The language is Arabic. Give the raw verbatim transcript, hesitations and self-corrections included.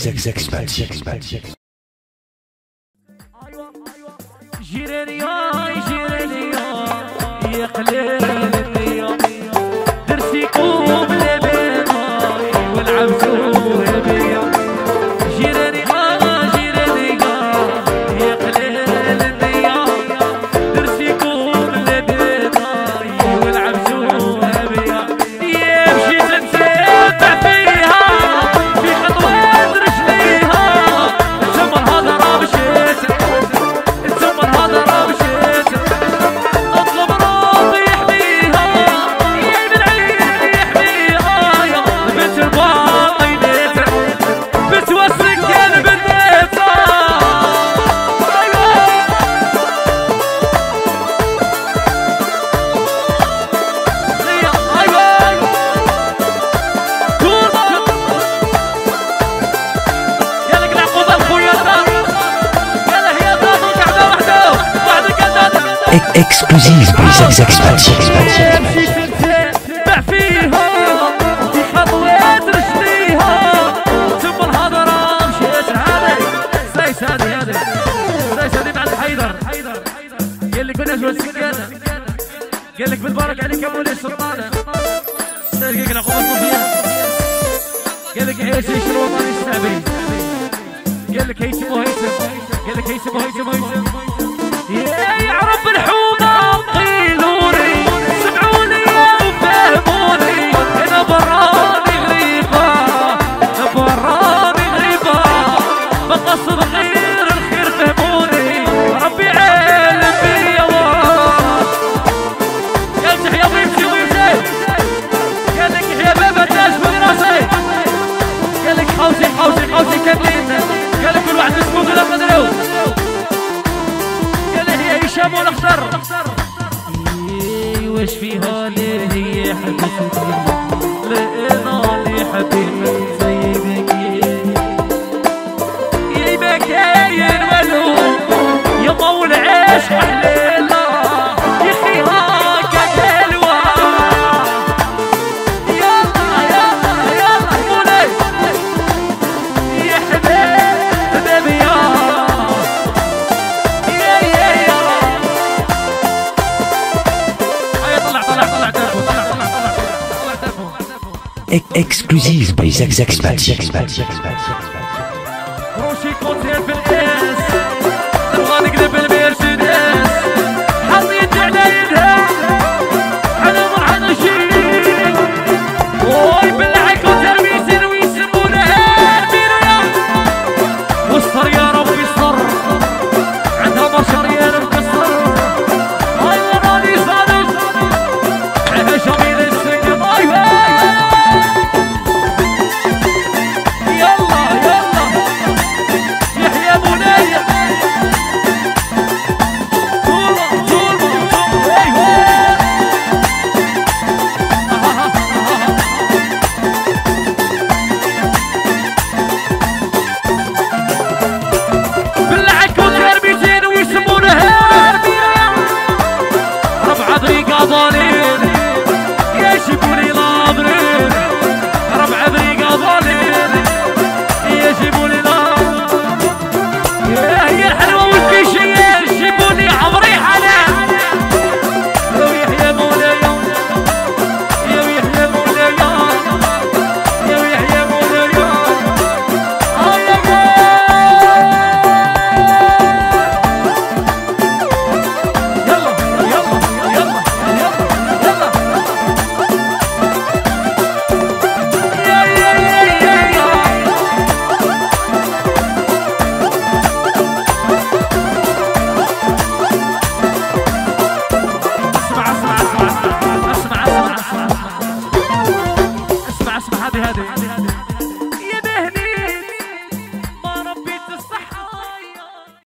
جيراني يا جيراني يا قليل يا درسيكم لبينا والعبسوا بيا جيراني اه جيراني يا قليل يا درسيكم لبينا والعبسوا بيا يا مشيت نتبع فيها في خطوات رجليها ثم الهضره مشيت ثم الهضره مشيت اطلب ربي يحميها يا ابن العين يحميها يا بنت الباطي بيتك بتوسك يا بنت اكسكلوزيف بزاك مشيت نتبع فيها في خطوات رجليها ثم الهضره مشيت هذه سايس هذه هذه سايس هذه بعد حيدر قال لك كنا جوا السكانه قال لك بالبركه عليك يا مولاي السلطانه قال لك ناخذ الصوفيا قال لك عيش عيش الوطن الشعبي قال لك هيثم وهيثم قال لك هيثم وهيثم وهيثم يا رب الحومه قيلوني سمعوني وفهموني انا براني غريبه براني غريبه بقصد غير الخير فهموني ربي عالم بيا يمسح يا ويمشي ويمشي قال لك يحيى بابا تاج في راسي قال لك حوسي حوسي حوسي كاملين قال لك كل واحد اسمه غير مدرو هشام والاخضر واش فيها ليه هي حبيبتي لقينا لي حبيبي زيك يا بكاين ملوم يا مول عيش حليله يا خي هاكا حلوه يلا يلا يلا مولاي يا حبيبي يا اكسكلوزيف بزاك روشي كونتير في القياس نبغى نقلب المرسيدس حطيت على يدها على مرحنا شيء وي بالله كونتير ويسن ويسمونها الميريا والصر يا ربي صر عندها بشر يا مكسر هاي وراني صادق على جميل السكن ايوه